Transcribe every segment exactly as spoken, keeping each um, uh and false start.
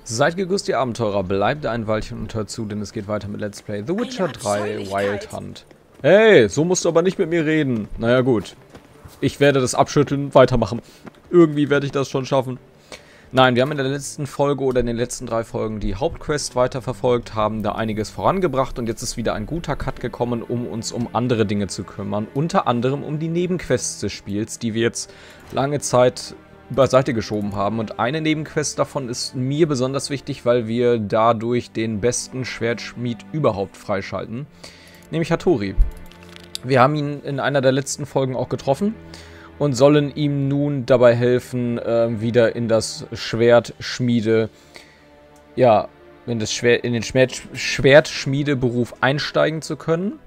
Seid gegrüßt, ihr Abenteurer. Bleibt ein Weilchen und hört zu, denn es geht weiter mit Let's Play The Witcher drei Wild Hunt. Hey, so musst du aber nicht mit mir reden. Naja, gut. Ich werde das abschütteln, weitermachen. Irgendwie werde ich das schon schaffen. Nein, wir haben in der letzten Folge oder in den letzten drei Folgen die Hauptquest weiterverfolgt, haben da einiges vorangebracht und jetzt ist wieder ein guter Cut gekommen, um uns um andere Dinge zu kümmern. Unter anderem um die Nebenquests des Spiels, die wir jetzt lange Zeit beiseite geschoben haben. Und eine Nebenquest davon ist mir besonders wichtig, weil wir dadurch den besten Schwertschmied überhaupt freischalten. Nämlich Hattori. Wir haben ihn in einer der letzten Folgen auch getroffen und sollen ihm nun dabei helfen, äh, wieder in das Schwertschmiede, ja, in, das Schwer in den Schwert Schwertschmiedeberuf einsteigen zu können.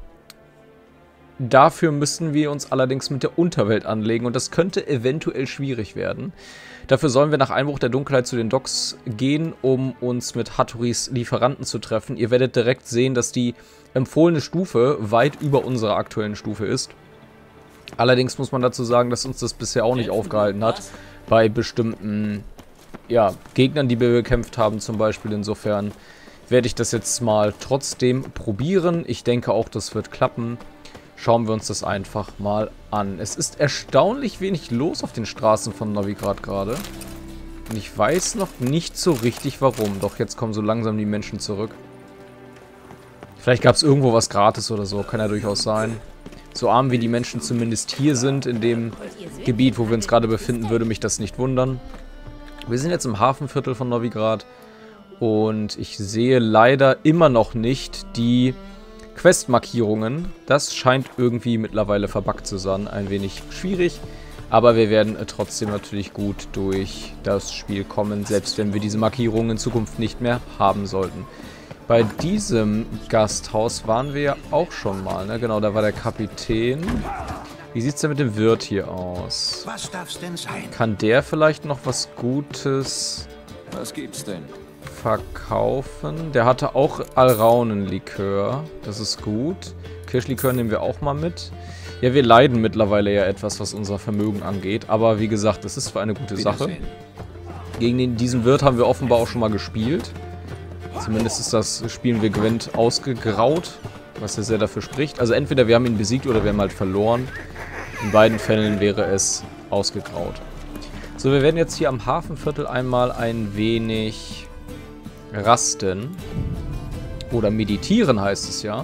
Dafür müssen wir uns allerdings mit der Unterwelt anlegen und das könnte eventuell schwierig werden. Dafür sollen wir nach Einbruch der Dunkelheit zu den Docks gehen, um uns mit Hattoris Lieferanten zu treffen. Ihr werdet direkt sehen, dass die empfohlene Stufe weit über unserer aktuellen Stufe ist. Allerdings muss man dazu sagen, dass uns das bisher auch nicht aufgehalten hat, bei bestimmten ja, Gegnern, die wir bekämpft haben zum Beispiel. Insofern werde ich das jetzt mal trotzdem probieren. Ich denke auch, das wird klappen. Schauen wir uns das einfach mal an. Es ist erstaunlich wenig los auf den Straßen von Novigrad gerade. Und ich weiß noch nicht so richtig warum. Doch jetzt kommen so langsam die Menschen zurück. Vielleicht gab es irgendwo was gratis oder so. Kann ja durchaus sein. So arm wie die Menschen zumindest hier sind, in dem Gebiet, wo wir uns gerade befinden, würde mich das nicht wundern. Wir sind jetzt im Hafenviertel von Novigrad. Und ich sehe leider immer noch nicht die Questmarkierungen. Das scheint irgendwie mittlerweile verbuggt zu sein. Ein wenig schwierig. Aber wir werden trotzdem natürlich gut durch das Spiel kommen, selbst wenn wir diese Markierungen in Zukunft nicht mehr haben sollten. Bei diesem Gasthaus waren wir ja auch schon mal, ne? Genau, da war der Kapitän. Wie sieht es denn mit dem Wirt hier aus? Was darf's denn sein? Kann der vielleicht noch was Gutes Was gibt's denn? verkaufen? Der hatte auch Alraunenlikör. Das ist gut. Kirschlikör nehmen wir auch mal mit. Ja, wir leiden mittlerweile ja etwas, was unser Vermögen angeht. Aber wie gesagt, das ist für eine gute Sache. Gegen den, diesen Wirt haben wir offenbar auch schon mal gespielt. Zumindest ist das Spielen wir Gwent ausgegraut, was ja sehr dafür spricht. Also entweder wir haben ihn besiegt oder wir haben halt verloren. In beiden Fällen wäre es ausgegraut. So, wir werden jetzt hier am Hafenviertel einmal ein wenig rasten. Oder meditieren heißt es ja.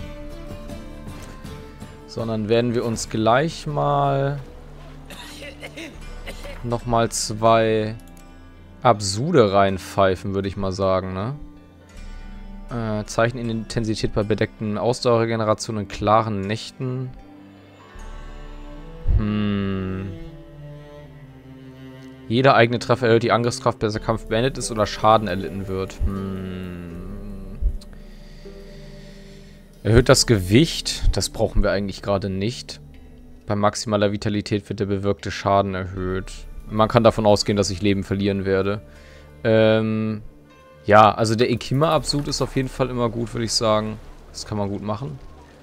Sondern werden wir uns gleich mal nochmal zwei Absude reinpfeifen, würde ich mal sagen, ne? Äh, Zeichen in Intensität bei bedeckten Ausdauerregenerationen und klaren Nächten. Hm. Jeder eigene Treffer erhöht die Angriffskraft, bis der Kampf beendet ist oder Schaden erlitten wird. Hm. Erhöht das Gewicht. Das brauchen wir eigentlich gerade nicht. Bei maximaler Vitalität wird der bewirkte Schaden erhöht. Man kann davon ausgehen, dass ich Leben verlieren werde. Ähm, ja, also der Ekima-Absud ist auf jeden Fall immer gut, würde ich sagen. Das kann man gut machen.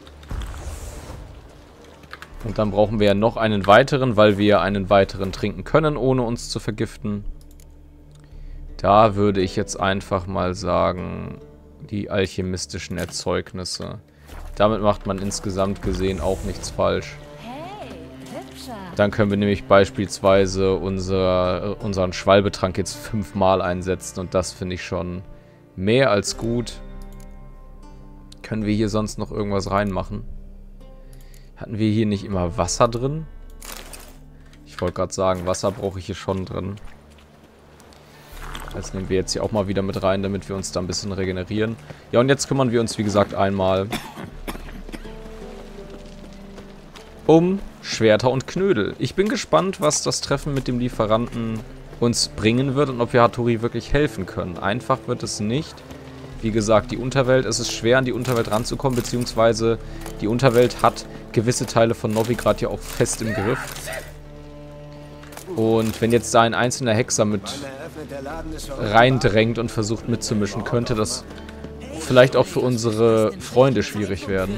Und dann brauchen wir ja noch einen weiteren, weil wir einen weiteren trinken können, ohne uns zu vergiften. Da würde ich jetzt einfach mal sagen, die alchemistischen Erzeugnisse. Damit macht man insgesamt gesehen auch nichts falsch. Dann können wir nämlich beispielsweise unser, unseren Schwalbetrank jetzt fünfmal einsetzen und das finde ich schon mehr als gut. Können wir hier sonst noch irgendwas reinmachen? Hatten wir hier nicht immer Wasser drin? Ich wollte gerade sagen, Wasser brauche ich hier schon drin. Das nehmen wir jetzt hier auch mal wieder mit rein, damit wir uns da ein bisschen regenerieren. Ja, und jetzt kümmern wir uns, wie gesagt, einmal um Schwerter und Knödel. Ich bin gespannt, was das Treffen mit dem Lieferanten uns bringen wird und ob wir Hattori wirklich helfen können. Einfach wird es nicht. Wie gesagt, die Unterwelt, es ist schwer an die Unterwelt ranzukommen, beziehungsweise die Unterwelt hat gewisse Teile von Novigrad ja auch fest im Griff. Und wenn jetzt da ein einzelner Hexer mit reindrängt und versucht mitzumischen, könnte das vielleicht auch für unsere Freunde schwierig werden.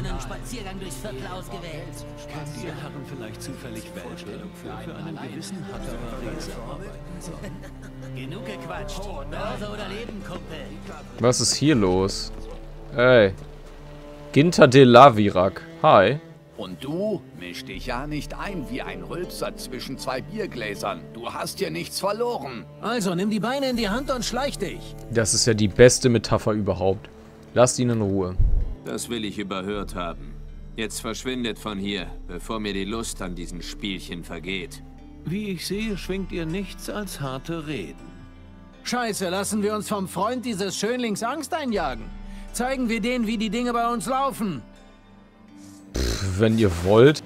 Die Herren vielleicht zufällig Vorstellung für, für einen gewissen Hatterer arbeiten sollen. Genug gequatscht. Börse oder Leben, Kumpel. Was ist hier los? Ey. Ginter de Lavirak. Hi. Und du misch dich ja nicht ein wie ein Rülpser zwischen zwei Biergläsern. Du hast hier nichts verloren. Also, nimm die Beine in die Hand und schleich dich. Das ist ja die beste Metapher überhaupt. Lasst ihn in Ruhe. Das will ich überhört haben. Jetzt verschwindet von hier, bevor mir die Lust an diesen Spielchen vergeht. Wie ich sehe, schwingt ihr nichts als harte Reden. Scheiße, lassen wir uns vom Freund dieses Schönlings Angst einjagen. Zeigen wir denen, wie die Dinge bei uns laufen. Pff, wenn ihr wollt.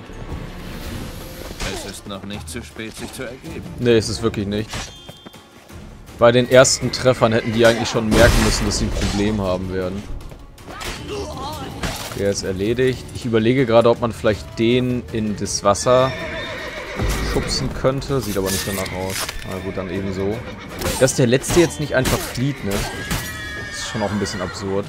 Es ist noch nicht zu spät, sich zu ergeben. Nee, es ist wirklich nicht. Bei den ersten Treffern hätten die eigentlich schon merken müssen, dass sie ein Problem haben werden. Der ist erledigt. Ich überlege gerade, ob man vielleicht den in das Wasser schubsen könnte. Sieht aber nicht danach aus. Na gut, dann eben so. Dass der letzte jetzt nicht einfach flieht, ne? Das ist schon auch ein bisschen absurd.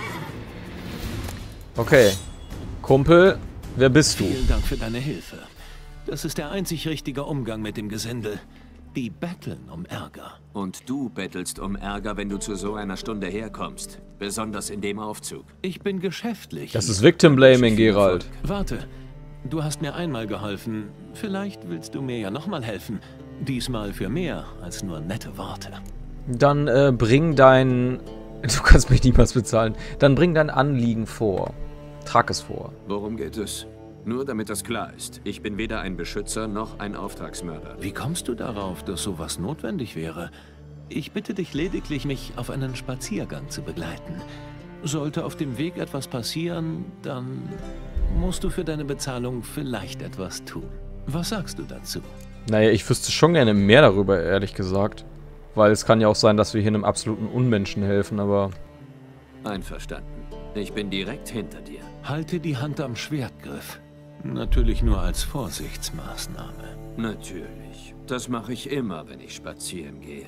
Okay. Kumpel, wer bist du? Vielen Dank für deine Hilfe. Das ist der einzig richtige Umgang mit dem Gesindel. Die betteln um Ärger. Und du bettelst um Ärger, wenn du zu so einer Stunde herkommst. Besonders in dem Aufzug. Ich bin geschäftlich. Das ist Victim Blaming, Geralt. Warte. Du hast mir einmal geholfen. Vielleicht willst du mir ja nochmal helfen. Diesmal für mehr als nur nette Worte. Dann äh, bring dein... Du kannst mich niemals bezahlen. Dann bring dein Anliegen vor. Trag es vor. Worum geht es? Nur damit das klar ist. Ich bin weder ein Beschützer noch ein Auftragsmörder. Wie kommst du darauf, dass sowas notwendig wäre? Ich bitte dich lediglich, mich auf einen Spaziergang zu begleiten. Sollte auf dem Weg etwas passieren, dann musst du für deine Bezahlung vielleicht etwas tun. Was sagst du dazu? Naja, ich wüsste schon gerne mehr darüber, ehrlich gesagt. Weil es kann ja auch sein, dass wir hier einem absoluten Unmenschen helfen, aber... Einverstanden. Ich bin direkt hinter dir. Halte die Hand am Schwertgriff. Natürlich nur als Vorsichtsmaßnahme. Natürlich. Das mache ich immer, wenn ich spazieren gehe.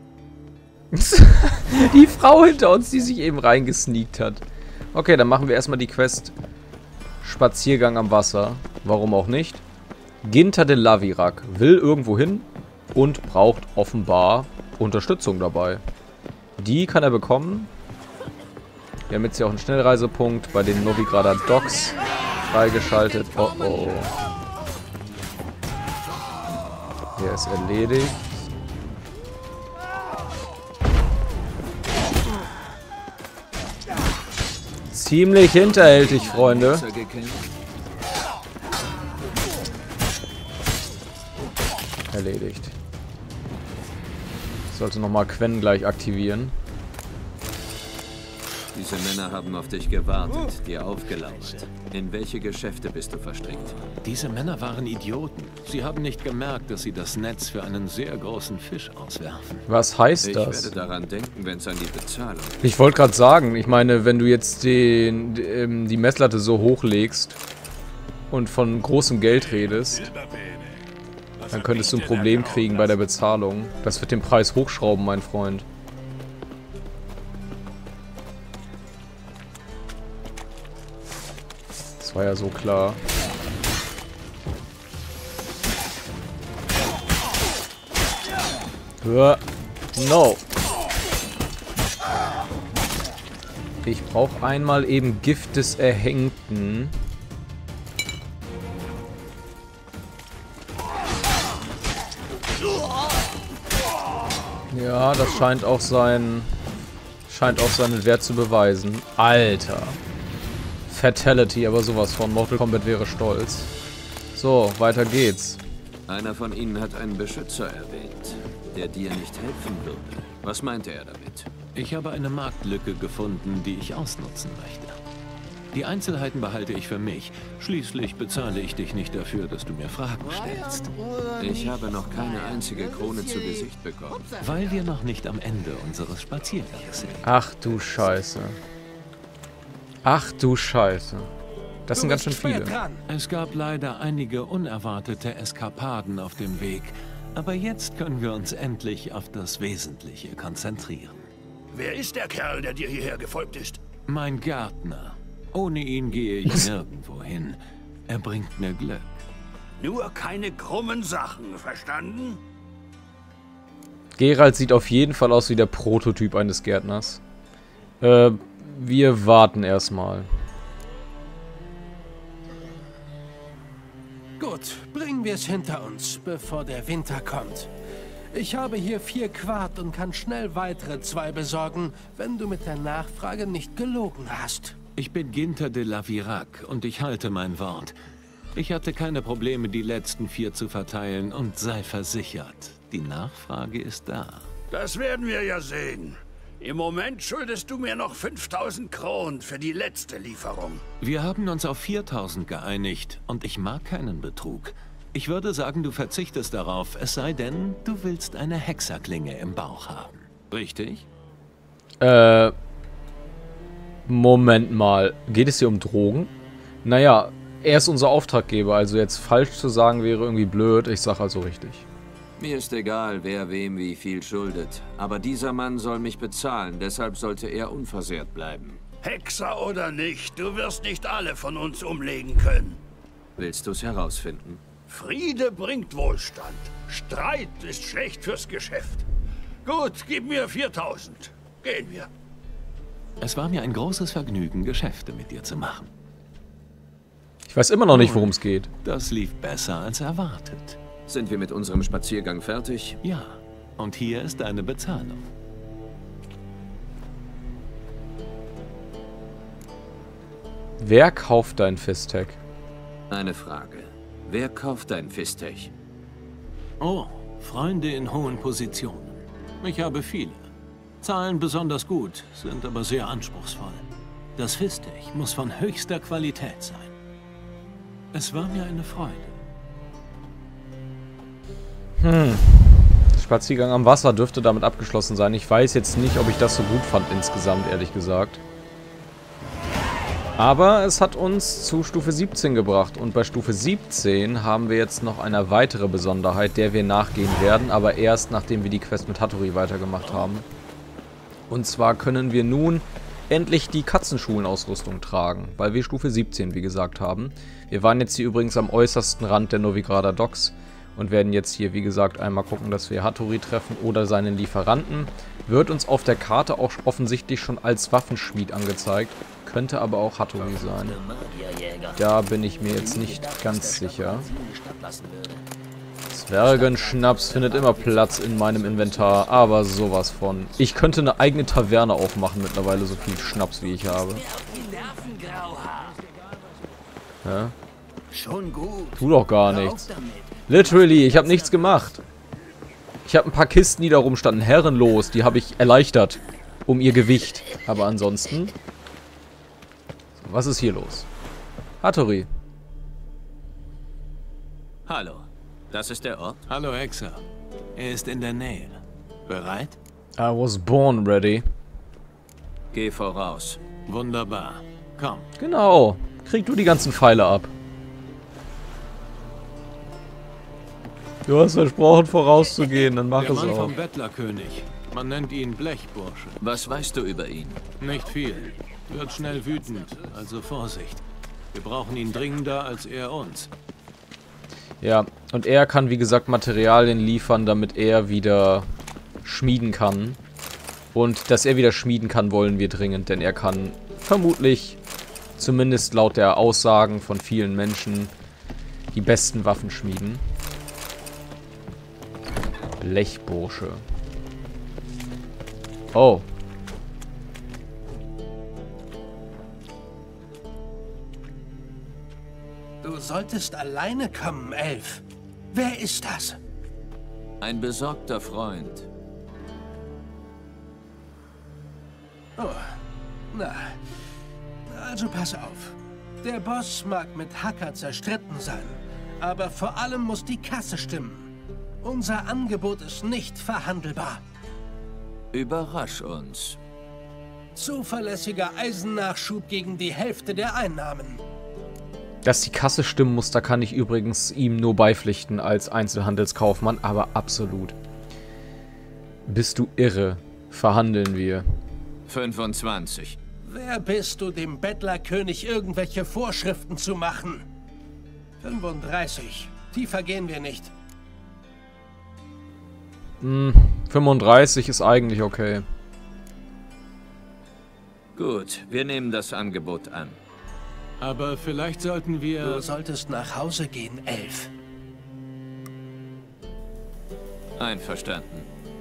Die Frau hinter uns, die sich eben reingesneakt hat. Okay, dann machen wir erstmal die Quest Spaziergang am Wasser. Warum auch nicht? Ginter de Lavirak will irgendwo hin und braucht offenbar Unterstützung dabei. Die kann er bekommen. Wir haben jetzt hier auch einen Schnellreisepunkt bei den Novigrader Docks freigeschaltet. Oh oh. Der ist erledigt. Ziemlich hinterhältig, Freunde. Erledigt. Ich sollte nochmal Quen gleich aktivieren. Diese Männer haben auf dich gewartet, dir aufgelauert. In welche Geschäfte bist du verstrickt? Diese Männer waren Idioten. Sie haben nicht gemerkt, dass sie das Netz für einen sehr großen Fisch auswerfen. Was heißt Ich das? werde daran denken, wenn es an die Bezahlung geht. Ich wollte gerade sagen, ich meine, wenn du jetzt den, die, die Messlatte so hochlegst und von großem Geld redest, dann könntest du ein Problem kriegen bei der Bezahlung. Das wird den Preis hochschrauben, mein Freund. Das war ja so klar. Ja. No. Ich brauche einmal eben Gift des Erhängten. Ja, das scheint auch sein... Scheint auch seinen Wert zu beweisen. Alter. Fatality, aber sowas von. Mortal Kombat wäre stolz. So, weiter geht's. Einer von ihnen hat einen Beschützer erwähnt, der dir nicht helfen würde. Was meinte er damit? Ich habe eine Marktlücke gefunden, die ich ausnutzen möchte. Die Einzelheiten behalte ich für mich. Schließlich bezahle ich dich nicht dafür, dass du mir Fragen stellst. Ich habe noch keine einzige Krone zu Gesicht bekommen. Weil wir noch nicht am Ende unseres Spaziergangs sind. Ach du Scheiße. Ach du Scheiße. Das sind ganz schön viele. Es gab leider einige unerwartete Eskapaden auf dem Weg. Aber jetzt können wir uns endlich auf das Wesentliche konzentrieren. Wer ist der Kerl, der dir hierher gefolgt ist? Mein Gärtner. Ohne ihn gehe ich nirgendwo hin. Er bringt mir Glück. Nur keine krummen Sachen, verstanden? Geralt sieht auf jeden Fall aus wie der Prototyp eines Gärtners. Äh, wir warten erstmal. Gut, bringen wir es hinter uns, bevor der Winter kommt. Ich habe hier vier Quart und kann schnell weitere zwei besorgen, wenn du mit der Nachfrage nicht gelogen hast. Ich bin Ginter de la Virac und ich halte mein Wort. Ich hatte keine Probleme, die letzten vier zu verteilen und sei versichert, die Nachfrage ist da. Das werden wir ja sehen. Im Moment schuldest du mir noch fünftausend Kronen für die letzte Lieferung. Wir haben uns auf viertausend geeinigt und ich mag keinen Betrug. Ich würde sagen, du verzichtest darauf, es sei denn, du willst eine Hexerklinge im Bauch haben. Richtig? Äh, Moment mal. Geht es hier um Drogen? Naja, er ist unser Auftraggeber, also jetzt falsch zu sagen wäre irgendwie blöd. Ich sag also richtig. Mir ist egal, wer wem wie viel schuldet. Aber dieser Mann soll mich bezahlen, deshalb sollte er unversehrt bleiben. Hexer oder nicht, du wirst nicht alle von uns umlegen können. Willst du es herausfinden? Friede bringt Wohlstand. Streit ist schlecht fürs Geschäft. Gut, gib mir viertausend. Gehen wir. Es war mir ein großes Vergnügen, Geschäfte mit dir zu machen. Ich weiß immer noch nicht, worum es geht. Das lief besser als erwartet. Sind wir mit unserem Spaziergang fertig? Ja, und hier ist deine Bezahlung. Wer kauft dein Fistech? Eine Frage. Wer kauft dein Fistech? Oh, Freunde in hohen Positionen. Ich habe viele. Zahlen besonders gut, sind aber sehr anspruchsvoll. Das Fistech muss von höchster Qualität sein. Es war mir eine Freude. Hm. Der Spaziergang am Wasser dürfte damit abgeschlossen sein. Ich weiß jetzt nicht, ob ich das so gut fand insgesamt, ehrlich gesagt. Aber es hat uns zu Stufe siebzehn gebracht. Und bei Stufe siebzehn haben wir jetzt noch eine weitere Besonderheit, der wir nachgehen werden. Aber erst, nachdem wir die Quest mit Hattori weitergemacht haben. Und zwar können wir nun endlich die Katzenschulenausrüstung tragen. Weil wir Stufe siebzehn, wie gesagt, haben. Wir waren jetzt hier übrigens am äußersten Rand der Novigrader Docks. Und werden jetzt hier, wie gesagt, einmal gucken, dass wir Hattori treffen oder seinen Lieferanten. Wird uns auf der Karte auch offensichtlich schon als Waffenschmied angezeigt. Könnte aber auch Hattori sein. Da bin ich mir jetzt nicht ganz sicher. Zwergenschnaps findet immer Platz in meinem Inventar, aber sowas von. Ich könnte eine eigene Taverne aufmachen mittlerweile, so viel Schnaps wie ich habe. Ja? Schon gut. Tu doch gar nichts. Literally, ich habe nichts gemacht. Ich habe ein paar Kisten, die da rumstanden, herrenlos. Die habe ich erleichtert. Um ihr Gewicht. Aber ansonsten... Was ist hier los? Hattori. Hallo. Das ist der Ort? Hallo Hexer. Er ist in der Nähe. Bereit? I was born ready. Geh voraus. Wunderbar. Komm. Genau. Krieg du die ganzen Pfeile ab. Du hast versprochen, vorauszugehen, dann mach Der es Mann auch. vom Bettlerkönig. Man nennt ihn Blechbursche. Was weißt du über ihn? Nicht viel. Wird schnell wütend, also Vorsicht. Wir brauchen ihn dringender als er uns. Ja, und er kann, wie gesagt, Materialien liefern, damit er wieder schmieden kann. Und dass er wieder schmieden kann, wollen wir dringend, denn er kann vermutlich, zumindest laut der Aussagen von vielen Menschen, die besten Waffen schmieden. Blechbursche. Oh. Du solltest alleine kommen, Elf. Wer ist das? Ein besorgter Freund. Oh, na. Also pass auf. Der Boss mag mit Hacker zerstritten sein, aber vor allem muss die Kasse stimmen. Unser Angebot ist nicht verhandelbar. Überrasch uns. Zuverlässiger Eisennachschub gegen die Hälfte der Einnahmen. Dass die Kasse stimmen muss, da kann ich übrigens ihm nur beipflichten als Einzelhandelskaufmann, aber absolut. Bist du irre? Verhandeln wir. fünfundzwanzig. Wer bist du, dem Bettlerkönig irgendwelche Vorschriften zu machen? fünfunddreißig. Tiefer gehen wir nicht. Hm. fünfunddreißig ist eigentlich okay. Gut, wir nehmen das Angebot an. Aber vielleicht sollten wir... Du solltest nach Hause gehen, Elf. Einverstanden.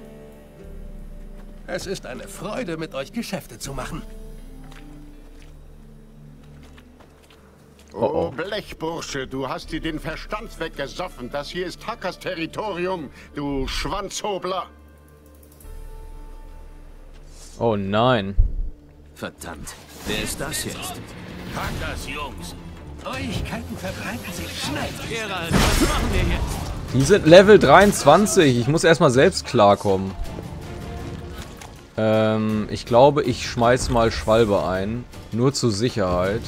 Es ist eine Freude, mit euch Geschäfte zu machen. Oh, Blechbursche, du hast dir den Verstand weggesoffen. Das hier ist Hackers Territorium, du Schwanzhobler. Oh nein. Verdammt, wer ist das jetzt? Hackers, Jungs. Neuigkeiten verbreiten sich schnell. Geralt, was machen wir jetzt? Die sind Level dreiundzwanzig. Ich muss erstmal selbst klarkommen. Ähm, ich glaube, ich schmeiß mal Schwalbe ein. Nur zur Sicherheit.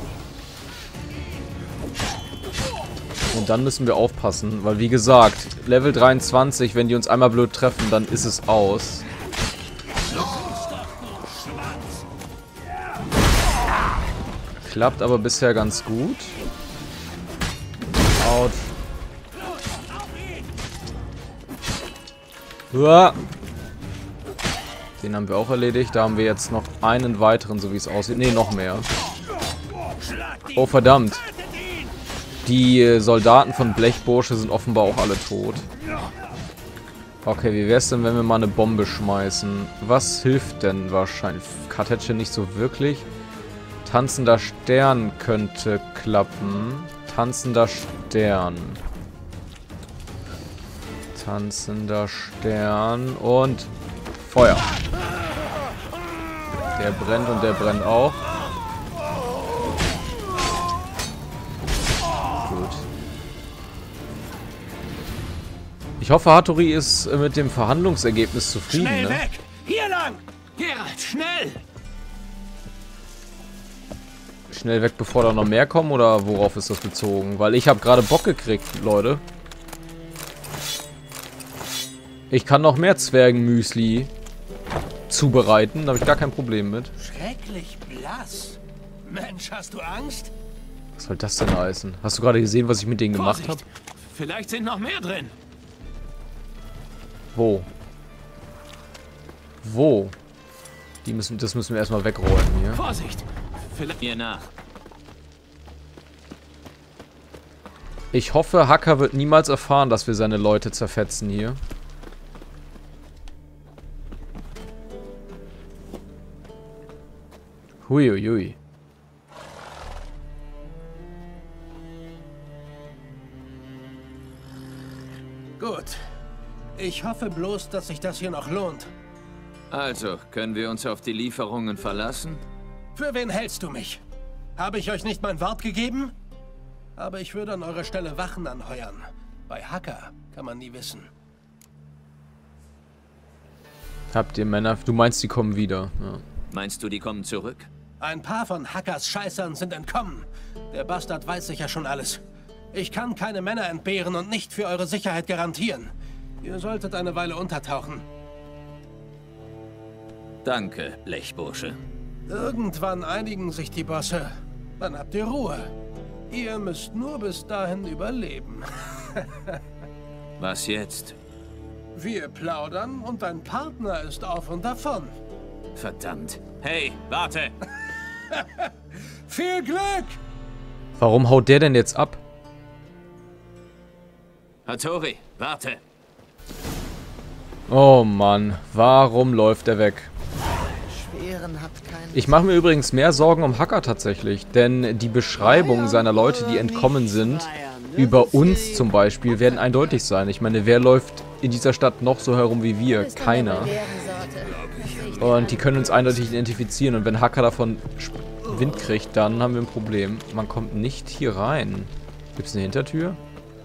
Und dann müssen wir aufpassen, weil wie gesagt, Level dreiundzwanzig, wenn die uns einmal blöd treffen, dann ist es aus. Klappt aber bisher ganz gut. Out. Uah. Den haben wir auch erledigt. Da haben wir jetzt noch einen weiteren, so wie es aussieht. Ne, noch mehr. Oh, verdammt. Die Soldaten von Blechbursche sind offenbar auch alle tot. Okay, wie wär's denn, wenn wir mal eine Bombe schmeißen? Was hilft denn wahrscheinlich? Kartätsche nicht so wirklich. Tanzender Stern könnte klappen. Tanzender Stern. Tanzender Stern und Feuer. Der brennt und der brennt auch. Gut. Ich hoffe, Hattori ist mit dem Verhandlungsergebnis zufrieden. Schnell Ne? weg! Hier lang! Geralt, schnell! Schnell weg, bevor da noch mehr kommen, oder worauf ist das bezogen? Weil ich habe gerade Bock gekriegt, Leute. Ich kann noch mehr Zwergenmüsli zubereiten, da habe ich gar kein Problem mit. Schrecklich blass. Mensch, hast du Angst? Was soll das denn heißen? Hast du gerade gesehen, was ich mit denen gemacht habe? Vorsicht! Vielleicht sind noch mehr drin. Wo? Wo? Die müssen, das müssen wir erstmal wegräumen hier. Vorsicht! Vielleicht... Mir nach. Ich hoffe, Hacker wird niemals erfahren, dass wir seine Leute zerfetzen hier. Huiuiui. Gut. Ich hoffe bloß, dass sich das hier noch lohnt. Also, können wir uns auf die Lieferungen verlassen? Für wen hältst du mich? Habe ich euch nicht mein Wort gegeben? Aber ich würde an eurer Stelle Wachen anheuern. Bei Hacker kann man nie wissen. Habt ihr Männer... Du meinst, die kommen wieder. Ja. Meinst du, die kommen zurück? Ein paar von Hackers Scheißern sind entkommen. Der Bastard weiß sicher schon alles. Ich kann keine Männer entbehren und nicht für eure Sicherheit garantieren. Ihr solltet eine Weile untertauchen. Danke, Blechbursche. Irgendwann einigen sich die Bosse. Dann habt ihr Ruhe. Ihr müsst nur bis dahin überleben. Was jetzt? Wir plaudern und dein Partner ist auf und davon. Verdammt. Hey, warte! Viel Glück! Warum haut der denn jetzt ab? Hattori, warte! Oh Mann, warum läuft er weg? Ich mache mir übrigens mehr Sorgen um Hacker tatsächlich, denn die Beschreibungen seiner Leute, die entkommen sind, über uns zum Beispiel, werden eindeutig sein. Ich meine, wer läuft in dieser Stadt noch so herum wie wir? Keiner. Und die können uns eindeutig identifizieren, und wenn Hacker davon Wind kriegt, dann haben wir ein Problem. Man kommt nicht hier rein. Gibt es eine Hintertür?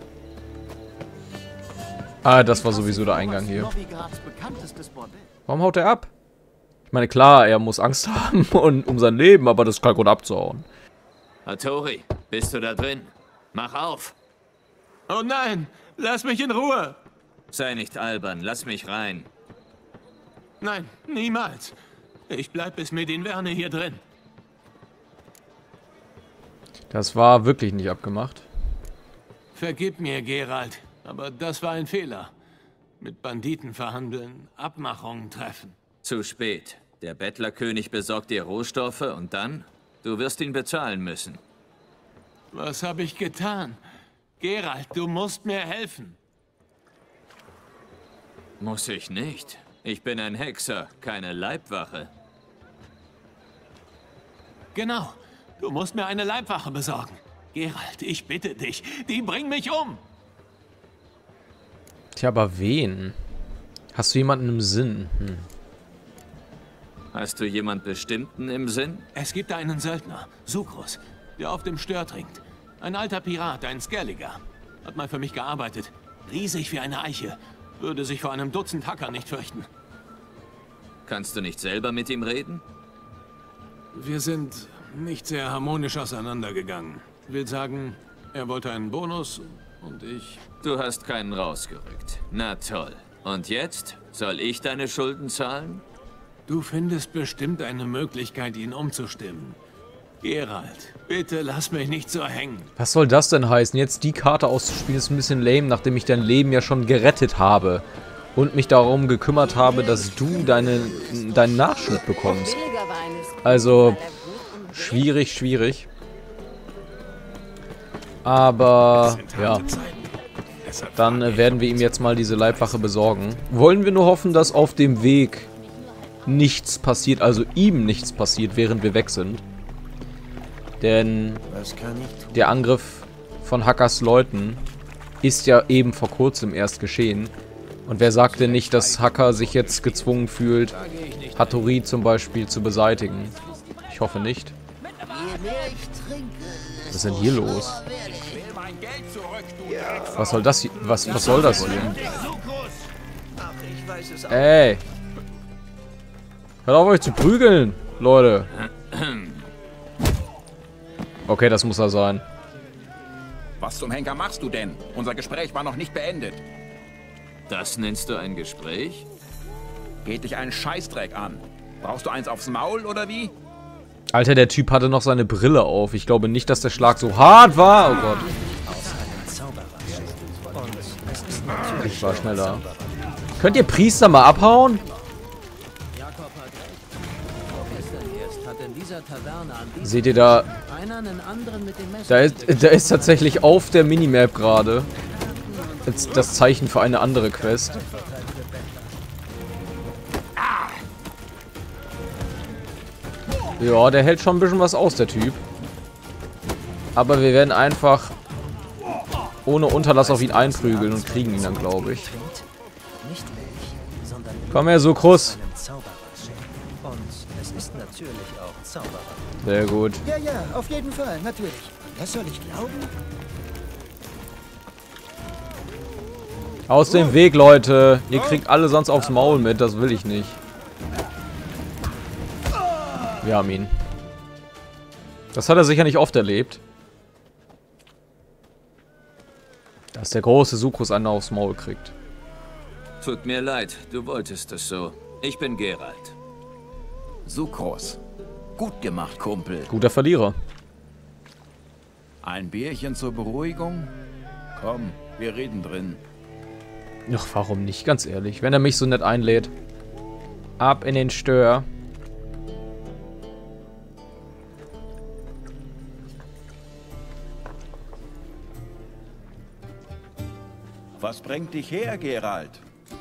Ah, das war sowieso der Eingang hier. Warum haut er ab? Ich meine, klar, er muss Angst haben und, um sein Leben, aber das ist kein Grund abzuhauen. Hattori, bist du da drin? Mach auf! Oh nein! Lass mich in Ruhe! Sei nicht albern, lass mich rein. Nein, niemals. Ich bleib bis Medin Verne hier drin. Das war wirklich nicht abgemacht. Vergib mir, Geralt, aber das war ein Fehler. Mit Banditen verhandeln, Abmachungen treffen. Zu spät. Der Bettlerkönig besorgt dir Rohstoffe und dann? Du wirst ihn bezahlen müssen. Was habe ich getan? Geralt, du musst mir helfen. Muss ich nicht. Ich bin ein Hexer, keine Leibwache. Genau. Du musst mir eine Leibwache besorgen. Geralt, ich bitte dich. Die bringen mich um. Tja, aber wen? Hast du jemanden im Sinn? Hm. Hast du jemand Bestimmten im Sinn? Es gibt einen Söldner, Sukrus, der auf dem Stör trinkt. Ein alter Pirat, ein Skelliger. Hat mal für mich gearbeitet. Riesig wie eine Eiche. Würde sich vor einem Dutzend Hacker nicht fürchten. Kannst du nicht selber mit ihm reden? Wir sind nicht sehr harmonisch auseinandergegangen. Will sagen, er wollte einen Bonus und ich... Du hast keinen rausgerückt. Na toll. Und jetzt? Soll ich deine Schulden zahlen? Du findest bestimmt eine Möglichkeit, ihn umzustimmen. Geralt, bitte lass mich nicht so hängen. Was soll das denn heißen? Jetzt die Karte auszuspielen ist ein bisschen lame, nachdem ich dein Leben ja schon gerettet habe. Und mich darum gekümmert habe, dass du deine, deinen Nachschub bekommst. Also, schwierig, schwierig. Aber, ja. Dann äh, werden wir ihm jetzt mal diese Leibwache besorgen. Wollen wir nur hoffen, dass auf dem Weg nichts passiert, also ihm nichts passiert, während wir weg sind. Denn der Angriff von Hackers Leuten ist ja eben vor kurzem erst geschehen. Und wer sagte nicht, dass Hacker sich jetzt gezwungen fühlt, Hattori zum Beispiel zu beseitigen? Ich hoffe nicht. Was ist denn hier los? Was soll das hier? Was, was soll das hier? Ey! Hört auf euch zu prügeln, Leute! Okay, das muss er sein. Was zum Henker machst du denn? Unser Gespräch war noch nicht beendet. Das nennst du ein Gespräch? Geht dich einen Scheißdreck an. Brauchst du eins aufs Maul oder wie? Alter, der Typ hatte noch seine Brille auf. Ich glaube nicht, dass der Schlag so hart war. Oh Gott. Ich war schneller. Könnt ihr Priester mal abhauen? Seht ihr da? Da ist, da ist tatsächlich auf der Minimap gerade das Zeichen für eine andere Quest. Ja, der hält schon ein bisschen was aus, der Typ. Aber wir werden einfach ohne Unterlass auf ihn einprügeln und kriegen ihn dann, glaube ich. Komm her, Sukrus. Sehr gut. Ja, ja, auf jeden Fall, natürlich. Das soll ich glauben? Aus dem Weg, Leute. Ihr kriegt alle sonst aufs Maul mit, das will ich nicht. Wir haben ihn. Das hat er sicher nicht oft erlebt. Dass der große Sukrus einen aufs Maul kriegt. Tut mir leid, du wolltest es so. Ich bin Geralt. Sukrus. Gut gemacht, Kumpel. Guter Verlierer. Ein Bierchen zur Beruhigung? Komm, wir reden drin. Ach, warum nicht? Ganz ehrlich. Wenn er mich so nett einlädt. Ab in den Stör. Was bringt dich her, Geralt?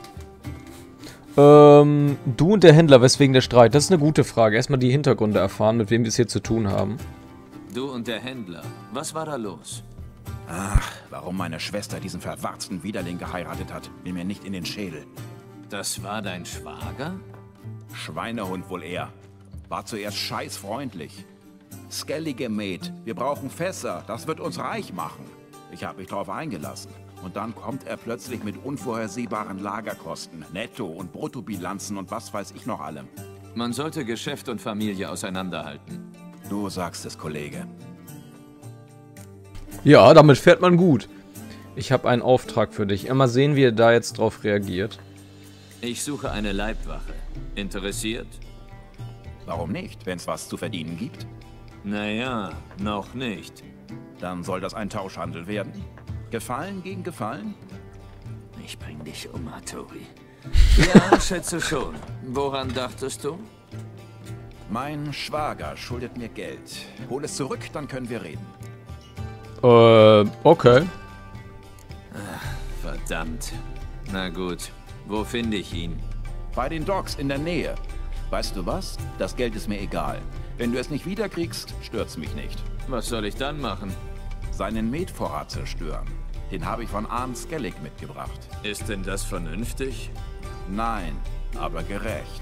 Ähm, du und der Händler, weswegen der Streit? Das ist eine gute Frage. Erstmal die Hintergründe erfahren, mit wem wir es hier zu tun haben. Du und der Händler. Was war da los? Ach, warum meine Schwester diesen verwarzten Widerling geheiratet hat, will mir nicht in den Schädel. Das war dein Schwager? Schweinehund wohl eher. War zuerst scheißfreundlich. Skellige Met, wir brauchen Fässer, das wird uns reich machen. Ich habe mich drauf eingelassen. Und dann kommt er plötzlich mit unvorhersehbaren Lagerkosten, Netto- und Bruttobilanzen und was weiß ich noch allem. Man sollte Geschäft und Familie auseinanderhalten. Du sagst es, Kollege. Ja, damit fährt man gut. Ich habe einen Auftrag für dich. Immer sehen, wie er da jetzt drauf reagiert. Ich suche eine Leibwache. Interessiert? Warum nicht, wenn es was zu verdienen gibt? Naja, noch nicht. Dann soll das ein Tauschhandel werden. Gefallen gegen Gefallen? Ich bring dich um, Hattori. Ja, schätze schon. Woran dachtest du? Mein Schwager schuldet mir Geld. Hol es zurück, dann können wir reden. Äh, okay. Ach, verdammt. Na gut. Wo finde ich ihn? Bei den Docks in der Nähe. Weißt du was? Das Geld ist mir egal. Wenn du es nicht wiederkriegst, stört's mich nicht. Was soll ich dann machen? Seinen Metvorrat zerstören. Den habe ich von Arn Skellig mitgebracht. Ist denn das vernünftig? Nein, aber gerecht.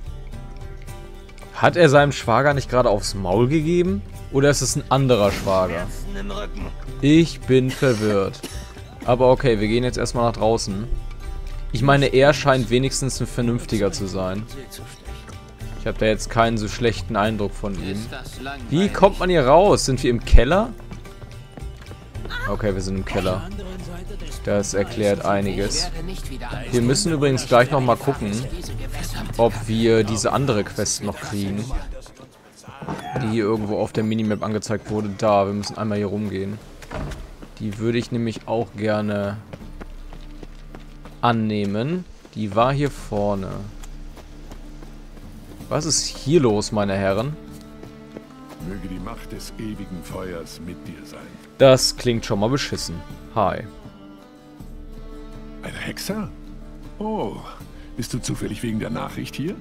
Hat er seinem Schwager nicht gerade aufs Maul gegeben? Oder ist es ein anderer Schwager? Ich bin verwirrt. Aber okay, wir gehen jetzt erstmal nach draußen. Ich meine, er scheint wenigstens ein vernünftiger zu sein. Ich habe da jetzt keinen so schlechten Eindruck von ihm. Wie kommt man hier raus? Sind wir im Keller? Okay, wir sind im Keller. Das erklärt einiges. Wir müssen übrigens gleich nochmal gucken, ob wir diese andere Quest noch kriegen. Die hier irgendwo auf der Minimap angezeigt wurde. Da, wir müssen einmal hier rumgehen. Die würde ich nämlich auch gerne annehmen. Die war hier vorne. Was ist hier los, meine Herren? Möge die Macht des ewigen Feuers mit dir sein. Das klingt schon mal beschissen. Hi. Ein Hexer? Oh, bist du zufällig wegen der Nachricht hier?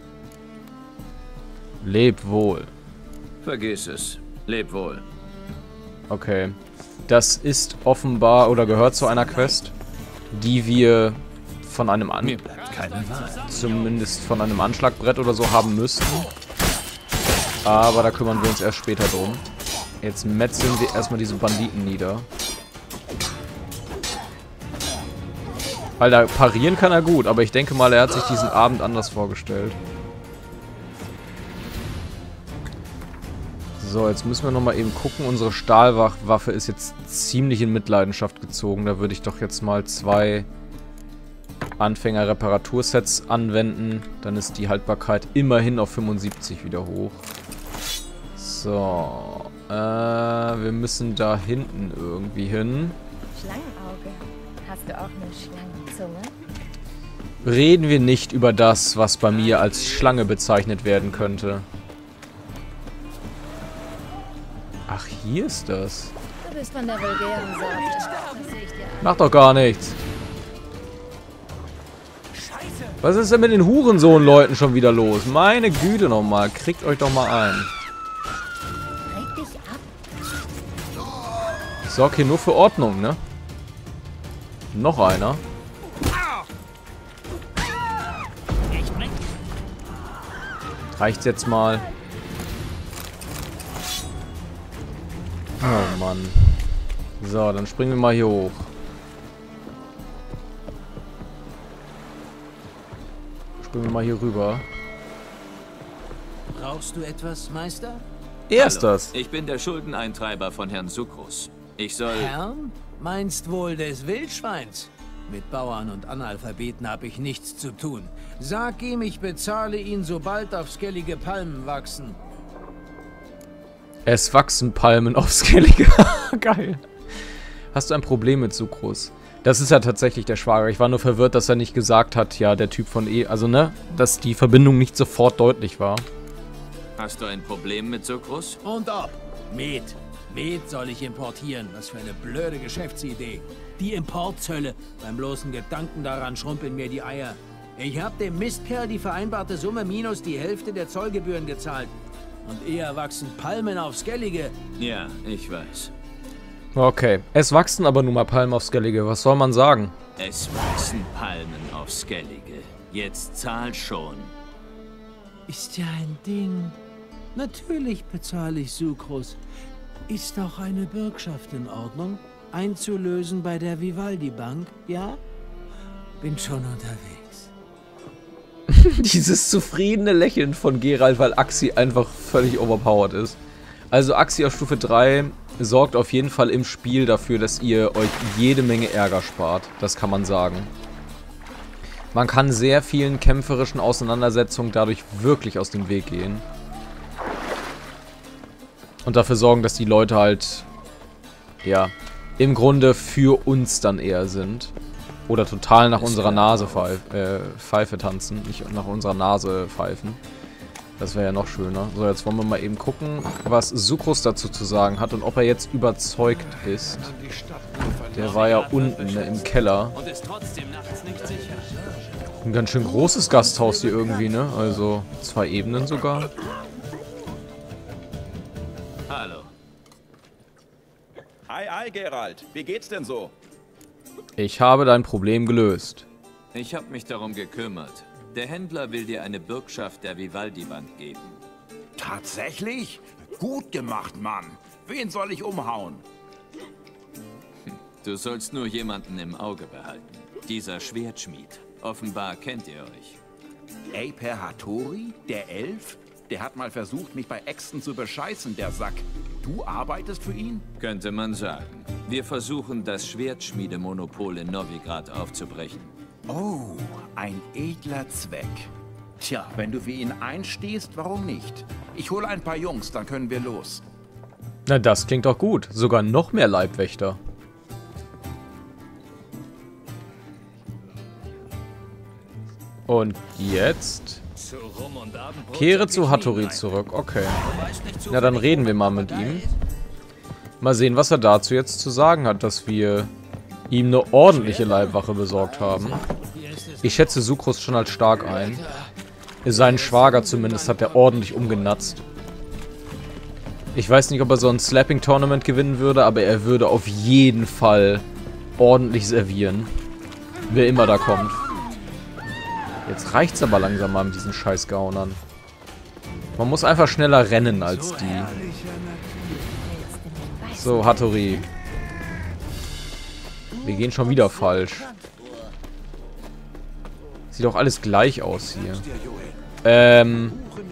Leb wohl. Vergiss es. Leb wohl. Okay. Das ist offenbar oder gehört zu einer Quest, die wir von einem An Mir bleibt keine Wahl. zumindest von einem Anschlagbrett oder so haben müssten. Aber da kümmern wir uns erst später drum. Jetzt metzeln wir erstmal diese Banditen nieder. Alter, parieren kann er gut, aber ich denke mal, er hat sich diesen Abend anders vorgestellt. So, jetzt müssen wir nochmal eben gucken. Unsere Stahlwaffe ist jetzt ziemlich in Mitleidenschaft gezogen. Da würde ich doch jetzt mal zwei Anfänger-Reparatursets anwenden. Dann ist die Haltbarkeit immerhin auf fünfundsiebzig wieder hoch. So. Äh, wir müssen da hinten irgendwie hin. Schlangenauge. Hast du auch eine Schlangenzunge? Reden wir nicht über das, was bei mir als Schlange bezeichnet werden könnte. Ach, hier ist das. Du bist von der vulgären Sorte. Das sehe ich dir an. Macht doch gar nichts. Was ist denn mit den Hurensohn-Leuten schon wieder los? Meine Güte nochmal. Kriegt euch doch mal ein. Reg dich ab. Ich sorge hier nur für Ordnung, ne? Noch einer. Reicht's jetzt mal. Oh Mann. So, dann springen wir mal hier hoch. Springen wir mal hier rüber. Brauchst du etwas, Meister? Erst das. Ich bin der Schuldeneintreiber von Herrn Sukrus. Ich soll... Herrn? Meinst wohl des Wildschweins? Mit Bauern und Analphabeten habe ich nichts zu tun. Sag ihm, ich bezahle ihn, sobald auf skellige Palmen wachsen. Es wachsen Palmen auf Skellige. Geil. Hast du ein Problem mit Sukrus? Das ist ja tatsächlich der Schwager. Ich war nur verwirrt, dass er nicht gesagt hat, ja, der Typ von E... Also, ne? Dass die Verbindung nicht sofort deutlich war. Hast du ein Problem mit Sukrus? Und ob. Met. Met soll ich importieren. Was für eine blöde Geschäftsidee. Die Importzölle. Beim bloßen Gedanken daran schrumpeln mir die Eier. Ich hab dem Mistkerl die vereinbarte Summe minus die Hälfte der Zollgebühren gezahlt. Und eher wachsen Palmen auf Skellige. Ja, ich weiß. Okay. Es wachsen aber nun mal Palmen auf Skellige. Was soll man sagen? Es wachsen Palmen auf Skellige. Jetzt zahl schon. Ist ja ein Ding. Natürlich bezahle ich Sukrus. Ist auch eine Bürgschaft in Ordnung? Einzulösen bei der Vivaldi Bank, ja? Bin schon unterwegs. Dieses zufriedene Lächeln von Geralt, weil Axi einfach völlig overpowered ist. Also Axi auf Stufe drei sorgt auf jeden Fall im Spiel dafür, dass ihr euch jede Menge Ärger spart. Das kann man sagen. Man kann sehr vielen kämpferischen Auseinandersetzungen dadurch wirklich aus dem Weg gehen. Und dafür sorgen, dass die Leute halt, ja, im Grunde für uns dann eher sind. Oder total nach unserer Nase pfeif, äh, Pfeife tanzen, nicht nach unserer Nase pfeifen. Das wäre ja noch schöner. So, jetzt wollen wir mal eben gucken, was Sukrus dazu zu sagen hat und ob er jetzt überzeugt ist. Der war ja unten, ne, im Keller. Ein ganz schön großes Gasthaus hier irgendwie, ne? Also zwei Ebenen sogar. Hallo. Hi, hi, Geralt. Wie geht's denn so? Ich habe dein Problem gelöst. Ich habe mich darum gekümmert. Der Händler will dir eine Bürgschaft der Vivaldi-Band geben. Tatsächlich? Gut gemacht, Mann. Wen soll ich umhauen? Du sollst nur jemanden im Auge behalten. Dieser Schwertschmied. Offenbar kennt ihr euch. Aper Hattori? Der Elf? Der hat mal versucht, mich bei Äxten zu bescheißen, der Sack. Du arbeitest für ihn? Könnte man sagen. Wir versuchen, das Schwertschmiedemonopol in Novigrad aufzubrechen. Oh, ein edler Zweck. Tja, wenn du für ihn einstehst, warum nicht? Ich hole ein paar Jungs, dann können wir los. Na, das klingt doch gut. Sogar noch mehr Leibwächter. Und jetzt... Kehre zu Hattori zurück. Okay. Na, dann reden wir mal mit ihm. Mal sehen, was er dazu jetzt zu sagen hat, dass wir ihm eine ordentliche Leibwache besorgt haben. Ich schätze Sukrus schon als stark ein. Seinen Schwager zumindest hat er ordentlich umgenatzt. Ich weiß nicht, ob er so ein Slapping-Tournament gewinnen würde, aber er würde auf jeden Fall ordentlich servieren. Wer immer da kommt. Jetzt reicht's aber langsam mal mit diesen scheiß Gaunern. Man muss einfach schneller rennen als die. So, Hattori. Wir gehen schon wieder falsch. Sieht doch alles gleich aus hier. Ähm.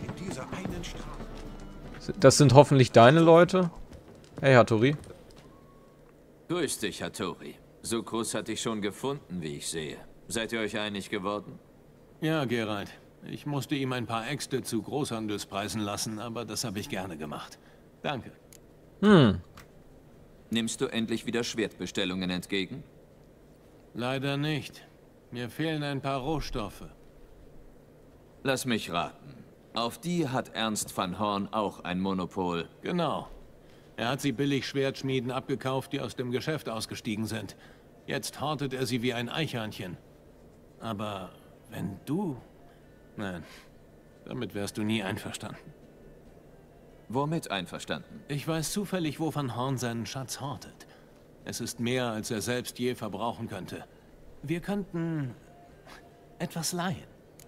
Das sind hoffentlich deine Leute? Hey, Hattori. Grüß dich, Hattori. Sukrus hat dich schon gefunden, wie ich sehe. Seid ihr euch einig geworden? Ja, Geralt. Ich musste ihm ein paar Äxte zu Großhandelspreisen lassen, aber das habe ich gerne gemacht. Danke. Hm. Nimmst du endlich wieder Schwertbestellungen entgegen? Leider nicht. Mir fehlen ein paar Rohstoffe. Lass mich raten. Auf die hat Ernst van Horn auch ein Monopol. Genau. Er hat sie billig Schwertschmieden abgekauft, die aus dem Geschäft ausgestiegen sind. Jetzt hortet er sie wie ein Eichhörnchen. Aber wenn du... Nein, damit wärst du nie einverstanden. Womit einverstanden? Ich weiß zufällig, wo Van Horn seinen Schatz hortet. Es ist mehr, als er selbst je verbrauchen könnte. Wir könnten etwas leihen.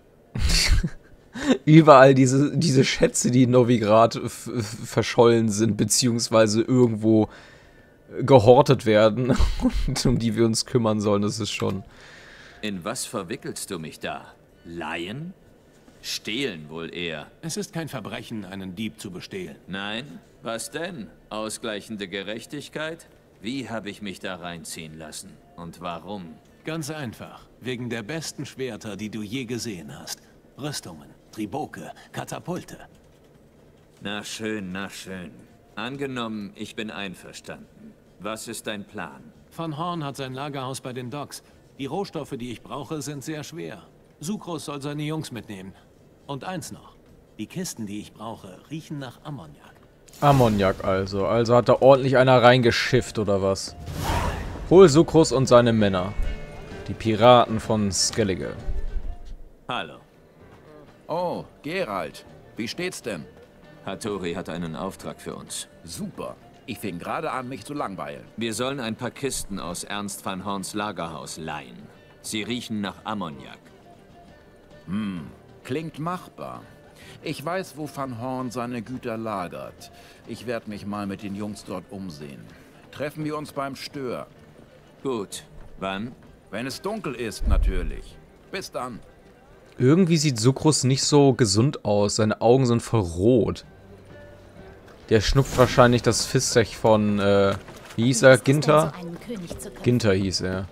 Überall diese, diese Schätze, die in Novigrad verschollen sind, beziehungsweise irgendwo gehortet werden und um die wir uns kümmern sollen, das ist schon... In was verwickelst du mich da? Leihen? Stehlen wohl eher. Es ist kein Verbrechen, einen Dieb zu bestehlen. Nein? Was denn? Ausgleichende Gerechtigkeit? Wie habe ich mich da reinziehen lassen? Und warum? Ganz einfach. Wegen der besten Schwerter, die du je gesehen hast. Rüstungen, Triboke, Katapulte. Na schön, na schön. Angenommen, ich bin einverstanden. Was ist dein Plan? Van Horn hat sein Lagerhaus bei den Docks. Die Rohstoffe, die ich brauche, sind sehr schwer. Sukrus soll seine Jungs mitnehmen. Und eins noch. Die Kisten, die ich brauche, riechen nach Ammoniak. Ammoniak also. Also hat da ordentlich einer reingeschifft, oder was? Hol Sukrus und seine Männer. Die Piraten von Skellige. Hallo. Oh, Geralt. Wie steht's denn? Hattori hat einen Auftrag für uns. Super. Ich fing gerade an, mich zu langweilen. Wir sollen ein paar Kisten aus Ernst van Horns Lagerhaus leihen. Sie riechen nach Ammoniak. Hm, klingt machbar. Ich weiß, wo Van Horn seine Güter lagert. Ich werde mich mal mit den Jungs dort umsehen. Treffen wir uns beim Stör. Gut. Wann? Wenn es dunkel ist, natürlich. Bis dann. Irgendwie sieht Sukrus nicht so gesund aus. Seine Augen sind voll rot. Der schnupft wahrscheinlich das Fistech von, äh, wie hieß er? Ginter? Ginter hieß er.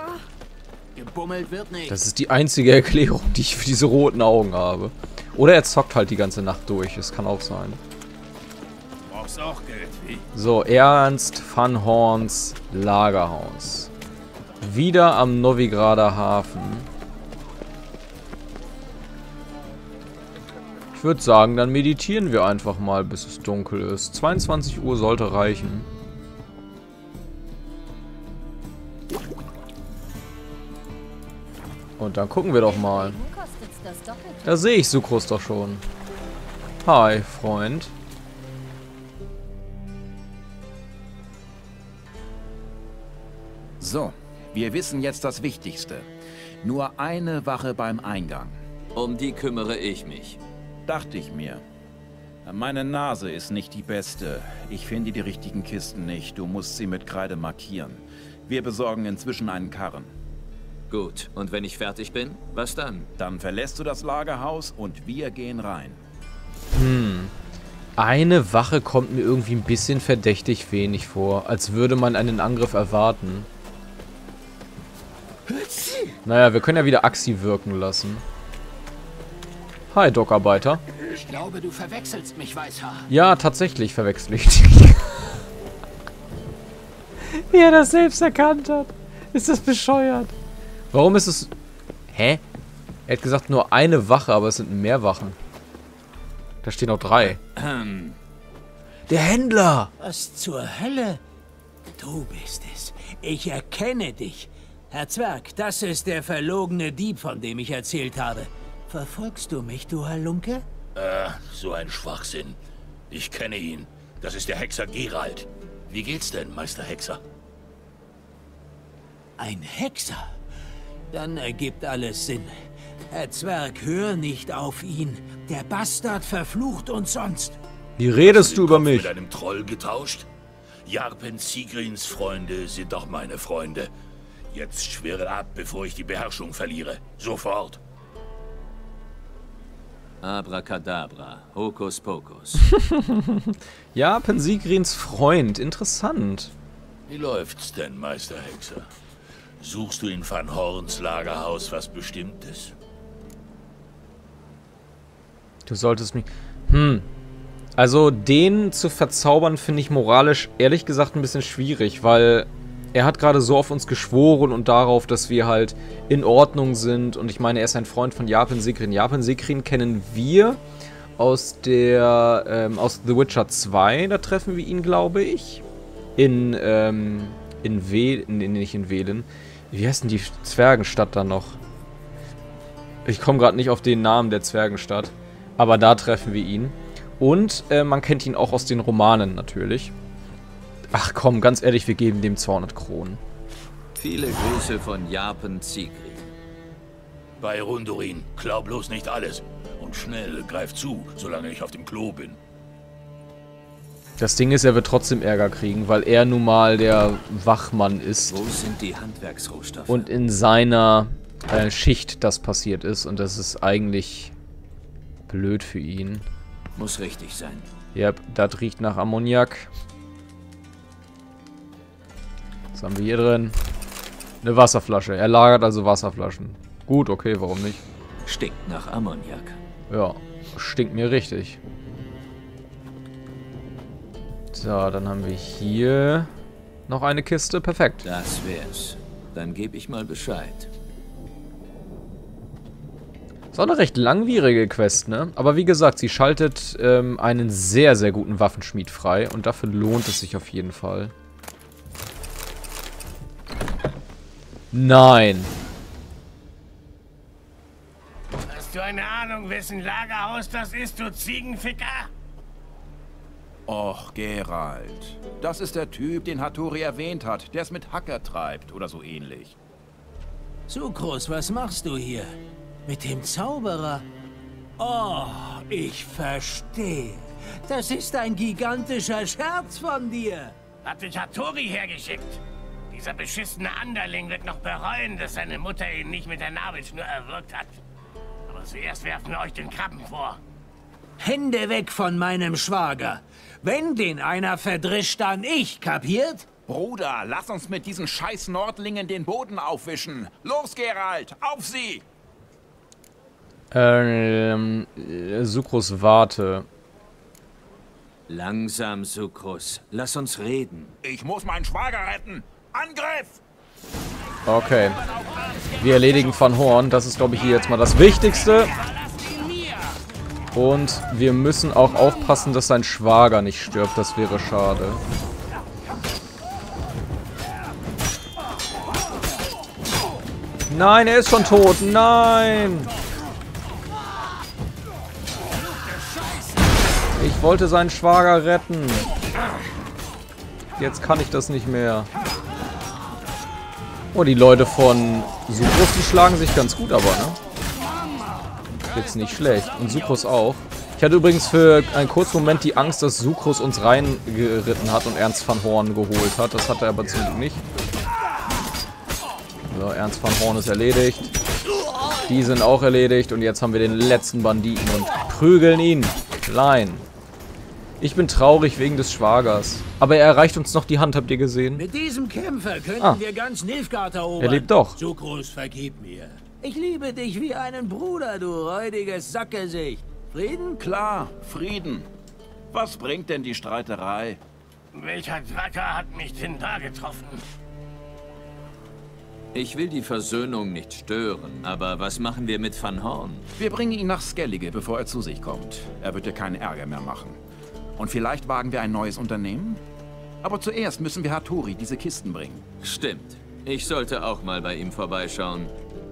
Das ist die einzige Erklärung, die ich für diese roten Augen habe. Oder er zockt halt die ganze Nacht durch. Das kann auch sein. Brauchst auch Geld, wie? So, Ernst van Horns Lagerhaus. Wieder am Novigrader Hafen. Ich würde sagen, dann meditieren wir einfach mal, bis es dunkel ist. zweiundzwanzig Uhr sollte reichen. Und dann gucken wir doch mal. Da sehe ich Sucrus doch schon. Hi, Freund. So, wir wissen jetzt das Wichtigste. Nur eine Wache beim Eingang. Um die kümmere ich mich. Dachte ich mir. Meine Nase ist nicht die beste. Ich finde die richtigen Kisten nicht. Du musst sie mit Kreide markieren. Wir besorgen inzwischen einen Karren. Gut, und wenn ich fertig bin, was dann? Dann verlässt du das Lagerhaus und wir gehen rein. Hm. Eine Wache kommt mir irgendwie ein bisschen verdächtig wenig vor. Als würde man einen Angriff erwarten. Naja, wir können ja wieder Axi wirken lassen. Hi, Dockarbeiter. Ich glaube, du verwechselst mich, Weißhaar. Ja, tatsächlich verwechsel ich dich. Wie er das selbst erkannt hat. Ist das bescheuert? Warum ist es... Hä? Er hat gesagt nur eine Wache, aber es sind mehr Wachen. Da stehen noch drei. Der Händler! Was zur Hölle? Du bist es. Ich erkenne dich. Herr Zwerg, das ist der verlogene Dieb, von dem ich erzählt habe. Verfolgst du mich, du Halunke? Äh, so ein Schwachsinn. Ich kenne ihn. Das ist der Hexer Geralt. Wie geht's denn, Meister Hexer? Ein Hexer? Dann ergibt alles Sinn. Herr Zwerg, hör nicht auf ihn. Der Bastard verflucht uns sonst. Wie redest du über mich? Mit einem Troll getauscht? Jarpen Sigrins Freunde sind doch meine Freunde. Jetzt schwöre ab, bevor ich die Beherrschung verliere. Sofort. Abracadabra. Hokus Pokus. Jarpen Sigrins Freund. Interessant. Wie läuft's denn, Meister Hexer? Suchst du in Van Horns Lagerhaus was Bestimmtes? Du solltest mich... Hm. Also, den zu verzaubern, finde ich moralisch, ehrlich gesagt, ein bisschen schwierig, weil er hat gerade so auf uns geschworen und darauf, dass wir halt in Ordnung sind. Und ich meine, er ist ein Freund von Jarpen Sigrin. Jarpen Sigrin kennen wir aus der, ähm, aus The Witcher zwei. Da treffen wir ihn, glaube ich. In, ähm, in Velen, nee, nicht in Velen. Wie heißt denn die Zwergenstadt da noch? Ich komme gerade nicht auf den Namen der Zwergenstadt. Aber da treffen wir ihn. Und äh, man kennt ihn auch aus den Romanen natürlich. Ach komm, ganz ehrlich, wir geben dem zweihundert Kronen. Viele Grüße von Jarpen Sigrin. Bei Rundurin, klau bloß nicht alles. Und schnell, greif zu, solange ich auf dem Klo bin. Das Ding ist, er wird trotzdem Ärger kriegen, weil er nun mal der Wachmann ist. Wo sind die Handwerksrohstoffe? Und in seiner äh, Schicht das passiert ist. Und das ist eigentlich blöd für ihn. Muss richtig sein. Ja, das riecht nach Ammoniak. Was haben wir hier drin? Eine Wasserflasche. Er lagert also Wasserflaschen. Gut, okay, warum nicht? Stinkt nach Ammoniak. Ja, stinkt mir richtig. So, dann haben wir hier noch eine Kiste. Perfekt. Das wär's. Dann gebe ich mal Bescheid. Ist auch eine recht langwierige Quest, ne? Aber wie gesagt, sie schaltet ähm, einen sehr, sehr guten Waffenschmied frei. Und dafür lohnt es sich auf jeden Fall. Nein. Hast du eine Ahnung, wessen Lagerhaus das ist, du Ziegenficker? Och, Geralt. Das ist der Typ, den Hattori erwähnt hat, der es mit Hacker treibt oder so ähnlich. Sucrus, was machst du hier? Mit dem Zauberer? Oh, ich verstehe. Das ist ein gigantischer Scherz von dir. Hat dich Hattori hergeschickt. Dieser beschissene Anderling wird noch bereuen, dass seine Mutter ihn nicht mit der Nabelschnur erwürgt hat. Aber zuerst werfen wir euch den Krabben vor. Hände weg von meinem Schwager. Wenn den einer verdrischt, dann ich, kapiert? Bruder, lass uns mit diesen scheiß Nordlingen den Boden aufwischen. Los, Geralt, auf sie! Ähm, Sucrus, warte. Langsam, Sucrus. Lass uns reden. Ich muss meinen Schwager retten. Angriff! Okay. Wir erledigen Van Horn. Das ist, glaube ich, hier jetzt mal das Wichtigste. Und wir müssen auch aufpassen, dass sein Schwager nicht stirbt. Das wäre schade. Nein, er ist schon tot. Nein! Ich wollte seinen Schwager retten. Jetzt kann ich das nicht mehr. Oh, die Leute von Sucrus, die schlagen sich ganz gut aber, ne? Jetzt nicht schlecht. Und Sucrus auch. Ich hatte übrigens für einen kurzen Moment die Angst, dass Sucrus uns reingeritten hat und Ernst van Horn geholt hat. Das hat er aber zum Glück nicht. So, Ernst van Horn ist erledigt. Die sind auch erledigt. Und jetzt haben wir den letzten Banditen und prügeln ihn. Klein. Ich bin traurig wegen des Schwagers. Aber er erreicht uns noch die Hand, habt ihr gesehen? Mit diesem Kämpfer könnten Ah. wir ganz Nilfgaard erobern. Er lebt doch. Sucrus, vergib mir. Ich liebe dich wie einen Bruder, du räudiges Sackgesicht. Frieden? Klar, Frieden. Was bringt denn die Streiterei? Welcher Dracker hat mich denn da getroffen? Ich will die Versöhnung nicht stören, aber was machen wir mit Van Horn? Wir bringen ihn nach Skellige, bevor er zu sich kommt. Er wird dir keinen Ärger mehr machen. Und vielleicht wagen wir ein neues Unternehmen? Aber zuerst müssen wir Hattori diese Kisten bringen. Stimmt. Ich sollte auch mal bei ihm vorbeischauen.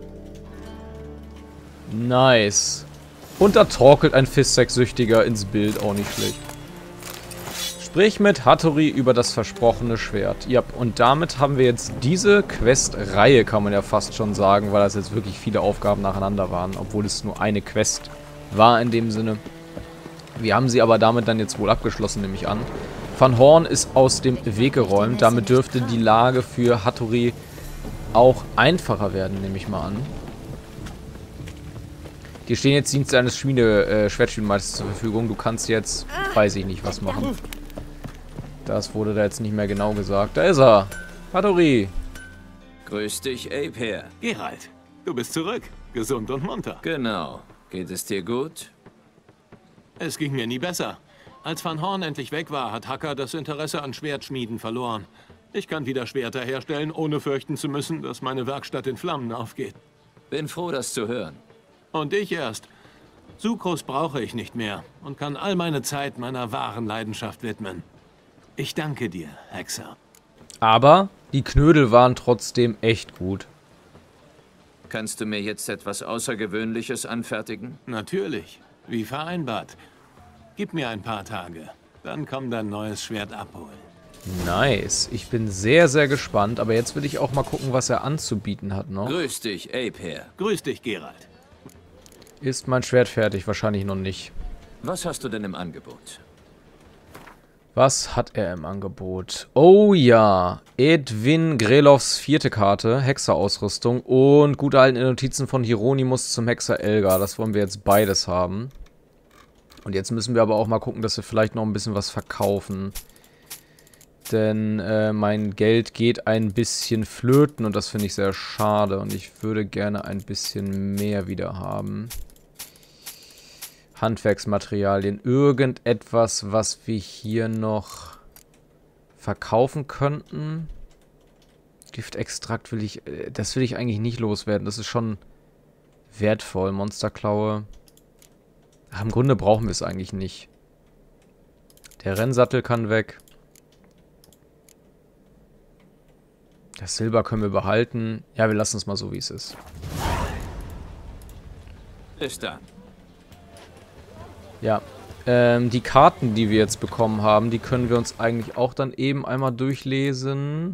Nice. Und da torkelt ein Fistsex-Süchtiger ins Bild. Auch nicht schlecht. Sprich mit Hattori über das versprochene Schwert. Ja, und damit haben wir jetzt diese Quest-Reihe, kann man ja fast schon sagen, weil das jetzt wirklich viele Aufgaben nacheinander waren, obwohl es nur eine Quest war in dem Sinne. Wir haben sie aber damit dann jetzt wohl abgeschlossen, nehme ich an. Van Horn ist aus dem Weg geräumt. Damit dürfte die Lage für Hattori auch einfacher werden, nehme ich mal an. Dir stehen jetzt Dienste eines Schmiede, äh, Schwertschmiedmeisters zur Verfügung. Du kannst jetzt, weiß ich nicht, was machen. Das wurde da jetzt nicht mehr genau gesagt. Da ist er. Hattori. Grüß dich, Ape. Geralt, du bist zurück. Gesund und munter. Genau. Geht es dir gut? Es ging mir nie besser. Als Van Horn endlich weg war, hat Hacker das Interesse an Schwertschmieden verloren. Ich kann wieder Schwerter herstellen, ohne fürchten zu müssen, dass meine Werkstatt in Flammen aufgeht. Bin froh, das zu hören. Und ich erst. Sucrus brauche ich nicht mehr und kann all meine Zeit meiner wahren Leidenschaft widmen. Ich danke dir, Hexer. Aber die Knödel waren trotzdem echt gut. Kannst du mir jetzt etwas Außergewöhnliches anfertigen? Natürlich, wie vereinbart. Gib mir ein paar Tage, dann komm dein neues Schwert abholen. Nice. Ich bin sehr, sehr gespannt, aber jetzt will ich auch mal gucken, was er anzubieten hat noch. Grüß dich, Ape. Grüß dich, Geralt. Ist mein Schwert fertig? Wahrscheinlich noch nicht. Was hast du denn im Angebot? Was hat er im Angebot? Oh ja, Edwin Grelovs vierte Karte, Hexerausrüstung und gute alte Notizen von Hieronymus zum Hexer Elgar. Das wollen wir jetzt beides haben. Und jetzt müssen wir aber auch mal gucken, dass wir vielleicht noch ein bisschen was verkaufen. Denn äh, mein Geld geht ein bisschen flöten und das finde ich sehr schade. Und ich würde gerne ein bisschen mehr wieder haben. Handwerksmaterialien. Irgendetwas, was wir hier noch verkaufen könnten. Giftextrakt will ich... Äh, das will ich eigentlich nicht loswerden. Das ist schon wertvoll. Monsterklaue. Ach, im Grunde brauchen wir es eigentlich nicht. Der Rennsattel kann weg. Das Silber können wir behalten. Ja, wir lassen es mal so, wie es ist. Ist da. Ja. Ähm, die Karten, die wir jetzt bekommen haben, die können wir uns eigentlich auch dann eben einmal durchlesen.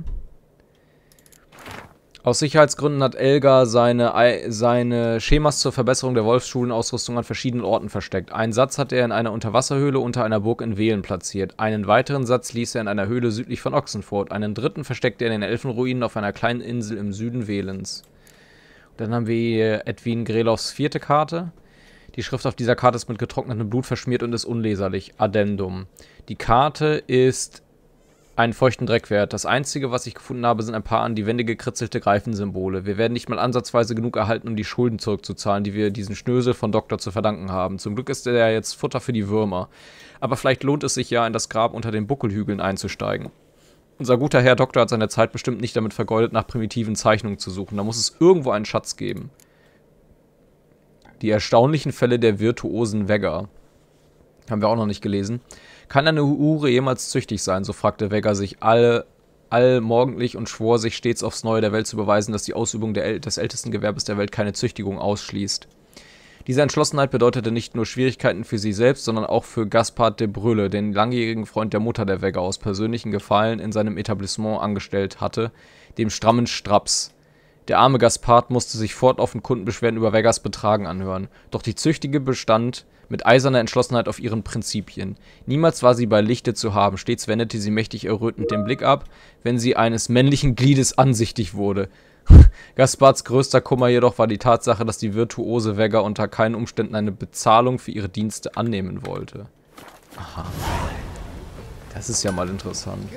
Aus Sicherheitsgründen hat Elgar seine, seine Schemas zur Verbesserung der Wolfsschulenausrüstung an verschiedenen Orten versteckt. Einen Satz hat er in einer Unterwasserhöhle unter einer Burg in Velen platziert. Einen weiteren Satz ließ er in einer Höhle südlich von Oxenfurt. Einen dritten versteckte er in den Elfenruinen auf einer kleinen Insel im Süden Velens. Dann haben wir hier Edwin Grelovs vierte Karte. Die Schrift auf dieser Karte ist mit getrocknetem Blut verschmiert und ist unleserlich. Addendum. Die Karte ist einen feuchten Dreckwert. Das Einzige, was ich gefunden habe, sind ein paar an die Wände gekritzelte Greifensymbole. Wir werden nicht mal ansatzweise genug erhalten, um die Schulden zurückzuzahlen, die wir diesen Schnösel von Doktor zu verdanken haben. Zum Glück ist er jetzt Futter für die Würmer. Aber vielleicht lohnt es sich ja, in das Grab unter den Buckelhügeln einzusteigen. Unser guter Herr Doktor hat seine Zeit bestimmt nicht damit vergeudet, nach primitiven Zeichnungen zu suchen. Da muss es irgendwo einen Schatz geben. Die erstaunlichen Fälle der virtuosen Vega. Haben wir auch noch nicht gelesen. Kann eine Hure jemals züchtig sein? So fragte Vega sich alle, allmorgendlich und schwor sich stets aufs Neue der Welt zu beweisen, dass die Ausübung der äl des ältesten Gewerbes der Welt keine Züchtigung ausschließt. Diese Entschlossenheit bedeutete nicht nur Schwierigkeiten für sie selbst, sondern auch für Gaspard de Brülle, den langjährigen Freund der Mutter der Vega aus persönlichen Gefallen in seinem Etablissement angestellt hatte, dem strammen Straps. Der arme Gaspard musste sich fortlaufend Kundenbeschwerden über Vegas Betragen anhören. Doch die Züchtige bestand mit eiserner Entschlossenheit auf ihren Prinzipien. Niemals war sie bei Lichte zu haben, stets wendete sie mächtig errötend den Blick ab, wenn sie eines männlichen Gliedes ansichtig wurde. Gaspards größter Kummer jedoch war die Tatsache, dass die virtuose Vega unter keinen Umständen eine Bezahlung für ihre Dienste annehmen wollte. Aha. Das ist ja mal interessant.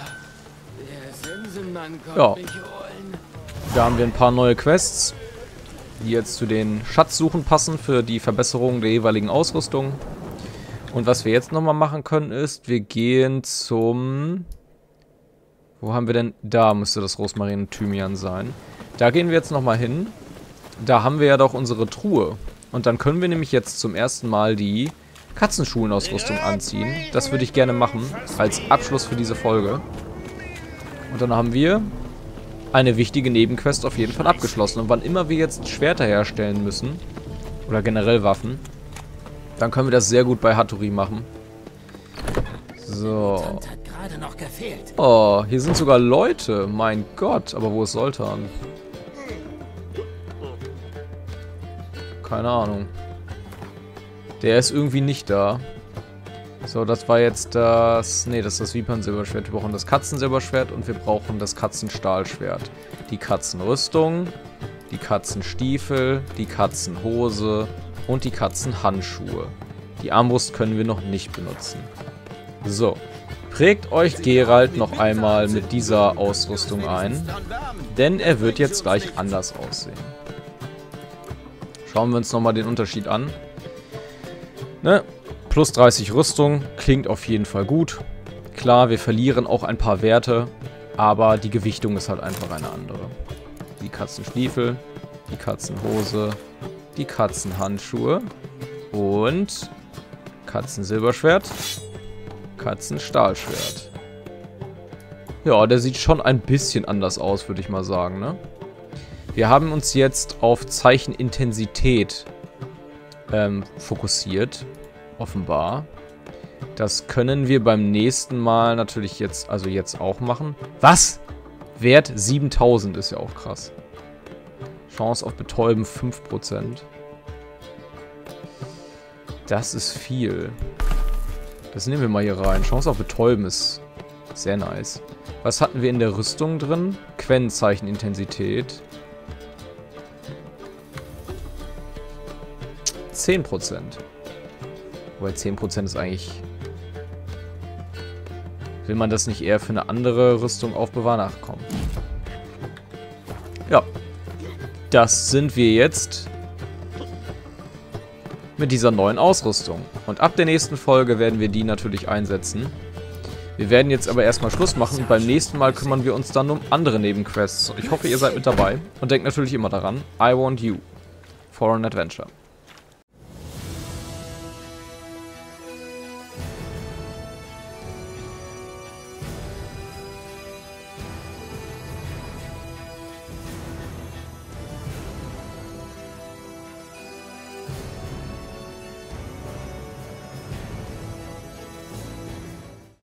Ja. Da haben wir ein paar neue Quests, die jetzt zu den Schatzsuchen passen für die Verbesserung der jeweiligen Ausrüstung. Und was wir jetzt nochmal machen können ist, wir gehen zum... Wo haben wir denn? Da müsste das Rosmarin und Thymian sein. Da gehen wir jetzt nochmal hin. Da haben wir ja doch unsere Truhe. Und dann können wir nämlich jetzt zum ersten Mal die Katzenschulenausrüstung anziehen. Das würde ich gerne machen, als Abschluss für diese Folge. Und dann haben wir eine wichtige Nebenquest auf jeden Fall abgeschlossen. Und wann immer wir jetzt Schwerter herstellen müssen, oder generell Waffen, dann können wir das sehr gut bei Hattori machen. So. Oh, hier sind sogar Leute. Mein Gott. Aber wo ist Soltan? Keine Ahnung. Der ist irgendwie nicht da. So, das war jetzt das... Ne, das ist das Vipern-Silberschwert. Wir brauchen das Katzensilberschwert und wir brauchen das Katzenstahlschwert. Die Katzenrüstung, die Katzenstiefel, die Katzenhose und die Katzenhandschuhe. Die Armbrust können wir noch nicht benutzen. So. Prägt euch Geralt noch einmal mit dieser Ausrüstung ein, denn er wird jetzt gleich anders aussehen. Schauen wir uns nochmal den Unterschied an. Ne? Plus dreißig Rüstung, klingt auf jeden Fall gut. Klar, wir verlieren auch ein paar Werte, aber die Gewichtung ist halt einfach eine andere. Die Katzenstiefel, die Katzenhose, die Katzenhandschuhe und Katzensilberschwert. Katzenstahlschwert. Ja, der sieht schon ein bisschen anders aus, würde ich mal sagen, ne? Wir haben uns jetzt auf Zeichenintensität ähm, fokussiert, offenbar. Das können wir beim nächsten Mal natürlich jetzt, also jetzt auch machen. Was? Wert siebentausend ist ja auch krass. Chance auf Betäuben fünf Prozent. Das ist viel. Das nehmen wir mal hier rein. Chance auf Betäuben ist sehr nice. Was hatten wir in der Rüstung drin? Quennzeichenintensität. zehn Prozent. Wobei zehn Prozent ist eigentlich... Will man das nicht eher für eine andere Rüstung aufbewahren? Ach komm. Ja. Das sind wir jetzt mit dieser neuen Ausrüstung. Und ab der nächsten Folge werden wir die natürlich einsetzen. Wir werden jetzt aber erstmal Schluss machen. Beim nächsten Mal kümmern wir uns dann um andere Nebenquests. Ich hoffe, ihr seid mit dabei. Und denkt natürlich immer daran, I want you for an adventure.